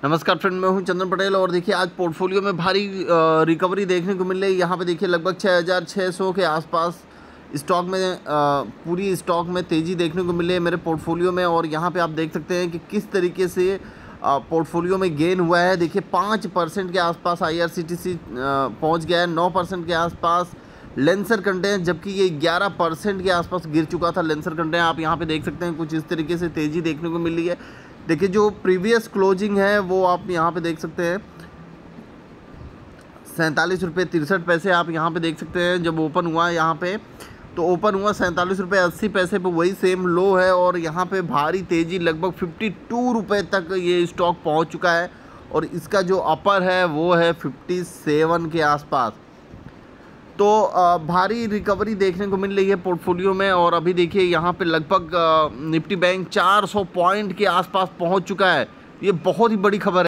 नमस्कार फ्रेंड, मैं हूं चंदन पटेल और देखिए आज पोर्टफोलियो में भारी रिकवरी देखने को मिल रही है। यहाँ पे देखिए लगभग 6600 के आसपास स्टॉक में पूरी स्टॉक में तेज़ी देखने को मिल रही है मेरे पोर्टफोलियो में। और यहाँ पे आप देख सकते हैं कि किस तरीके से पोर्टफोलियो में गेन हुआ है। देखिए 5% के आसपास IRCTC पहुँच गया है, 9% के आसपास लेंसर कंटेनर, जबकि ये 11% के आसपास गिर चुका था लेंसर कंटेनर। आप यहाँ पे देख सकते हैं कुछ इस तरीके से तेज़ी देखने को मिल रही है। देखिए जो प्रीवियस क्लोजिंग है वो आप यहाँ पे देख सकते हैं 47.63 रुपये आप यहाँ पे देख सकते हैं। जब ओपन हुआ है यहाँ पे तो ओपन हुआ 47.80 रुपये पे, वही सेम लो है। और यहाँ पे भारी तेज़ी लगभग 52 रुपये तक ये स्टॉक पहुँच चुका है और इसका जो अपर है वो है 57 के आसपास। तो भारी रिकवरी देखने को मिल रही है पोर्टफोलियो में। और अभी देखिए यहाँ पे लगभग निफ्टी बैंक 400 पॉइंट के आसपास पहुँच चुका है। ये बहुत ही बड़ी खबर है।